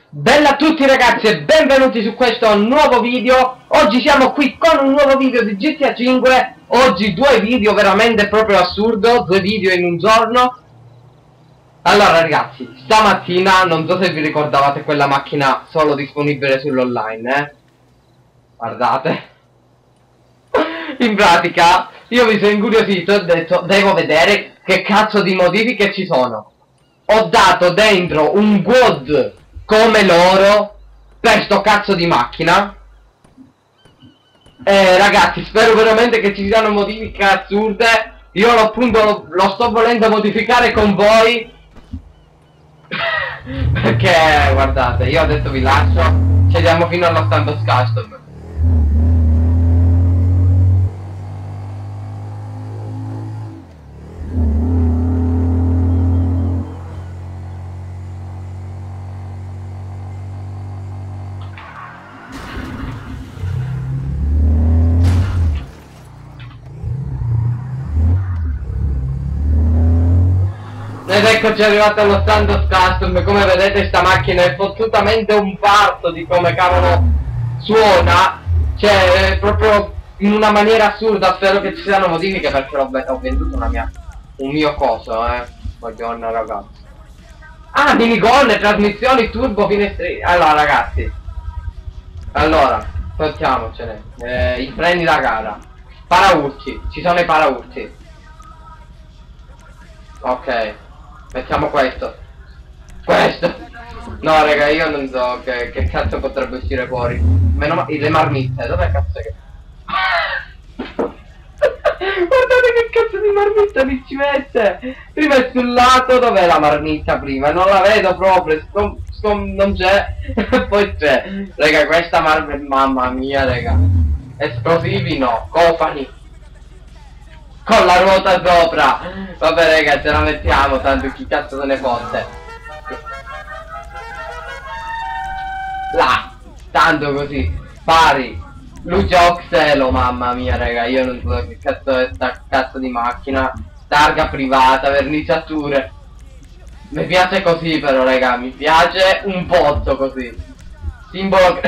Bella a tutti ragazzi e benvenuti su questo nuovo video. Oggi siamo qui con un nuovo video di GTA 5. Oggi due video veramente proprio assurdo, due video in un giorno. Allora ragazzi, stamattina non so se vi ricordavate quella macchina solo disponibile sull'online, guardate. In pratica io mi sono incuriosito e ho detto devo vedere che cazzo di modifiche ci sono. Ho dato dentro un quad come loro per sto cazzo di macchina. Ragazzi, spero veramente che ci siano modifiche assurde. Io appunto lo sto volendo modificare con voi. Perché guardate, io adesso vi lascio, ci andiamo fino allo Santos Custom. Ed eccoci arrivati allo Santos Custom. Come vedete sta macchina è fottutamente un parto di come cavolo suona. Cioè proprio in una maniera assurda. Spero che ci siano modifiche perché ho venduto un mio coso, Madonna ragazzi. Ah, minigonne, trasmissioni, turbo, finestrini. Allora ragazzi, togliamocene i freni da gara. Paraurti, ci sono i paraurti. Ok, mettiamo questo. No raga, io non so che cazzo potrebbe uscire fuori. Meno male, le marmitte, dov'è cazzo che... Guardate che cazzo di marmitta mi ci mette. Prima è sul lato, dov'è la marmitta prima? Non la vedo proprio, non c'è. Poi c'è. Raga, questa marmitta, mamma mia raga. Esplosivi no, cofani con la ruota sopra. Vabbè raga, ce la mettiamo, tanto chi cazzo se ne fotte. Là, tanto così, pari. Luce oxelo, mamma mia raga, io non so che cazzo è sta cazzo di macchina. Targa privata, verniciature. Mi piace così però raga, mi piace un botto così. Simbolo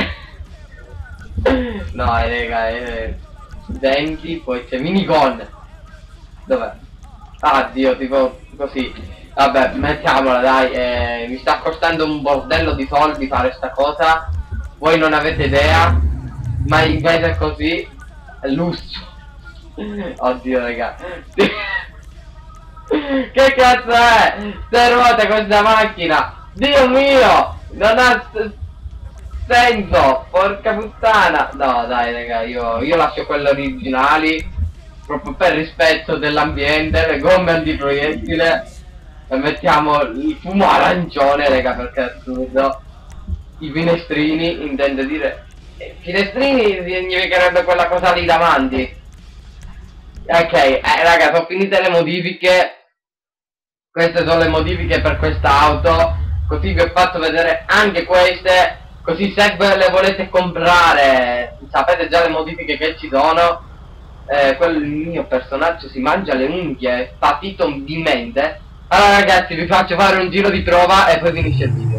no raga, denti, poi c'è minigun. Dov'è? Ah Dio, tipo così. Vabbè, mettiamola dai, mi sta costando un bordello di soldi fare sta cosa. Voi non avete idea. Ma invece così lusso. Oddio raga. Che cazzo è? Ste ruote questa macchina. Dio mio, non ha senso. Porca puttana. No dai raga, io lascio quelle originali proprio per rispetto dell'ambiente. Le gomme antiproiettile. E mettiamo il fumo arancione raga, perché è assurdo. I finestrini, intendo dire. Finestrini significherebbe quella cosa lì davanti. Ok, raga, sono finite le modifiche. Queste sono le modifiche per questa auto. Così vi ho fatto vedere anche queste. Così se ve le volete comprare sapete già le modifiche che ci sono. Il mio personaggio si mangia le unghie, patito di mente. Allora ragazzi, vi faccio fare un giro di prova e poi finisce il video.